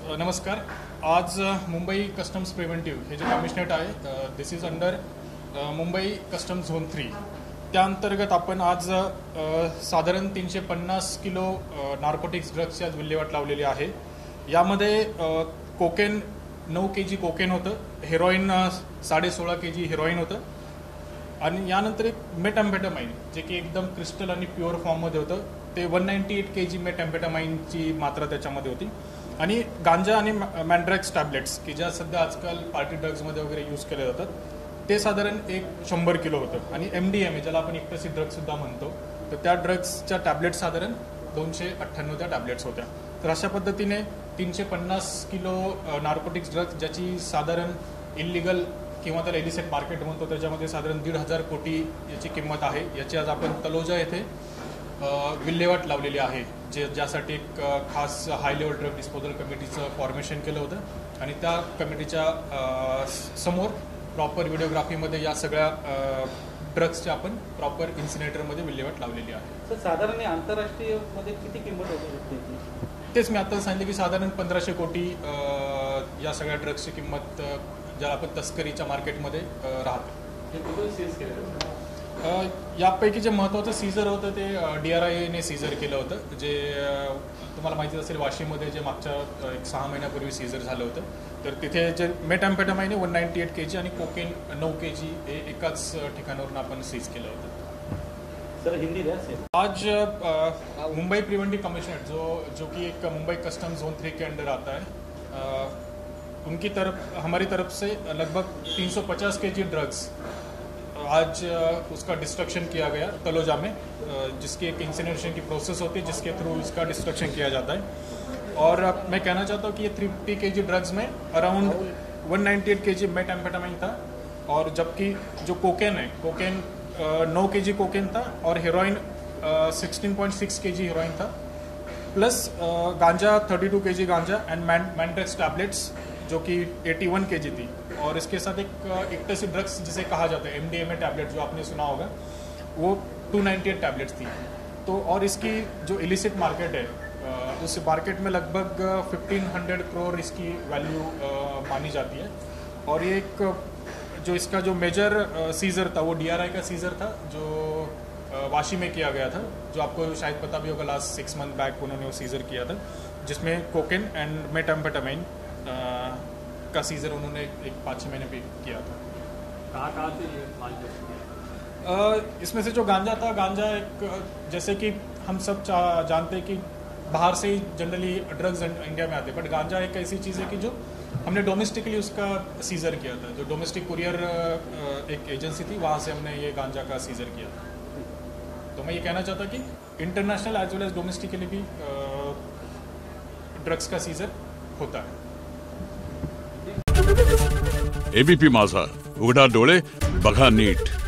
नमस्कार. आज Mumbai customs preventive हे जे कमिशनरेट आहे, this is under Mumbai customs zone 3. त्या अंतर्गत आपण आज साधारण 350 किलो नार्कोटिक्स ड्रग्सची आज विल्हेवाट लावलेली आहे. यामध्ये कोकेन 9 kg कोकेन होतं, हेरोईन 16.5 kg हेरोईन होतं आणि यानंतर एक मेटॅम्फेटामाइन जे की एकदम क्रिस्टल आणि प्युअर फॉर्ममध्ये होतं. ते 198 kg मेटॅम्फेटामाइनची मात्रा त्याच्यामध्ये होती. आणि गांजा आणि मॅन्ड्रॅक्स टॅबलेट्स की ज्या सध्या आजकाल पार्टी ड्रग्समध्ये वगैरे यूज केले जातात, ते साधारण 100 किलो होतं. आणि MDMA ज्याला आपण इक्टसी ड्रग्ससुद्धा म्हणतो, तर त्या ड्रग्सच्या टॅबलेट्स साधारण 298 त्या टॅबलेट्स होत्या. तर अशा पद्धतीने 350 किलो नार्कोटिक्स ड्रग्स ज्याची साधारण इलिगल किंवा त्याला इलिसिट मार्केट म्हणतो, त्याच्यामध्ये साधारण 1,500 कोटी याची किंमत आहे. याची आज आपण तलोजा येथे विल्हेवाट लावलेली आहे, ज्यासाठी एक खास हाय लेवल ड्रग डिस्पोजल कमिटीचं फॉर्मेशन केलं होतं. आणि त्या कमिटीच्या समोर प्रॉपर व्हिडिओग्राफीमध्ये या सगळ्या ड्रग्सच्या आपण प्रॉपर इन्सिनेटरमध्ये विल्हेवाट लावलेली आहे. तर साधारण आंतरराष्ट्रीय मध्ये किती किंमत होती? तेच मी आता सांगितलं की साधारण 1,500 कोटी या सगळ्या ड्रग्सची किंमत ज्याला आपण तस्करीच्या मार्केटमध्ये राहते. यापैकी जे महत्त्वाचं सीझर होतं ते DRIने सीझर केलं होतं, जे तुम्हाला माहिती असेल वाशीमध्ये जे मागच्या 6 महिन्यापूर्वी सीझर झालं होतं. तर तिथे जे मेटॅम्फेटामाइन 198 kg आणि कोकेन 9 kg हे एकाच ठिकाणावरून आपण सीज केलं होतं. सर हिंदी आज मुंबई प्रिवेंटिव कमिश्नरेट जो कि एक मुंबई कस्टम्स जोन 3 के अंडर आता है, उनकी तरफ हमारी तरफ से लगभग 350 kg ड्रग्स आज उसका डिस्ट्रक्शन किया गया तलोजा में, जिसकी एक इंसिनरेशन की प्रोसेस होती है जिसके थ्रू इसका डिस्ट्रक्शन किया जाता है. और मैं कहना चाहता हूँ कि ये 350 kg ड्रग्स में अराउंड 198 kg मेटैम्फेटामाइन था, और जबकि जो कोकेन है, कोकेन 9 kg कोकेन था और हेरोइन 16.6 kg हेरोइन था, प्लस गांजा 32 kg गांजा एंड मैंड्रैक्स टैबलेट्स जो कि 81 kg थी. और इसके साथ एक इक्टसी ड्रग्स जिसे कहा जाता है MDMA टैबलेट जो आपने सुना होगा, वो 298 टैबलेट्स थी. तो और इसकी जो इलिसिट मार्केट है, उस मार्केट में लगभग 1500 करोड़ इसकी वैल्यू मानी जाती है. और ये एक जो इसका जो मेजर सीज़र था वो DRI का सीज़र था, जो वाशी में किया गया था, जो आपको शायद पता भी होगा लास्ट 6 मंथ बैक उन्होंने वो सीज़र किया था, जिसमें कोकेन एंड मेटैम्फेटामाइन का सीज़र उन्होंने एक 5-6 महीने पे किया था. कहाँ से ये माल? इसमें से जो गांजा था, गांजा एक जैसे कि हम सब जानते हैं कि बाहर से ही जनरली ड्रग्स इंडिया में आते हैं, बट गांजा एक ऐसी चीज़ है कि जो हमने डोमेस्टिकली उसका सीज़र किया था. जो डोमेस्टिक कुरियर एक एजेंसी थी, वहाँ से हमने ये गांजा का सीज़र किया था. तो मैं ये कहना चाहता कि international as well as domestically भी ड्रग्स का सीज़र होता है. ABP माझा, उघडा डोळे बघा नीट.